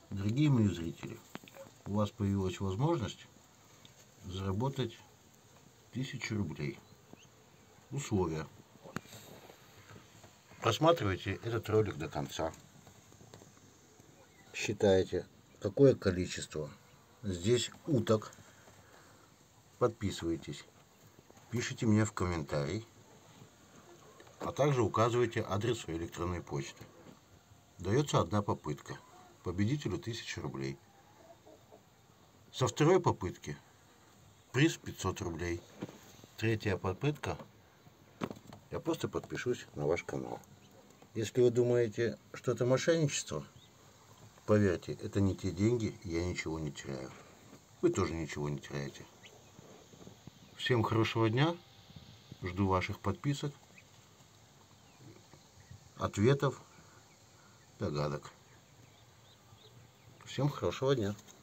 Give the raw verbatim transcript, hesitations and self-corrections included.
Дорогие мои зрители, у вас появилась возможность заработать тысячу рублей. Условия. Просматривайте этот ролик до конца. Считайте, какое количество здесь уток. Подписывайтесь. Пишите мне в комментарий. А также указывайте адрес своей электронной почты. Дается одна попытка. Победителю тысяча рублей. Со второй попытки приз пятьсот рублей. Третья попытка. Я просто подпишусь на ваш канал. Если вы думаете, что это мошенничество, поверьте, это не те деньги, и я ничего не теряю. Вы тоже ничего не теряете. Всем хорошего дня. Жду ваших подписок, ответов, догадок. Всем хорошего дня.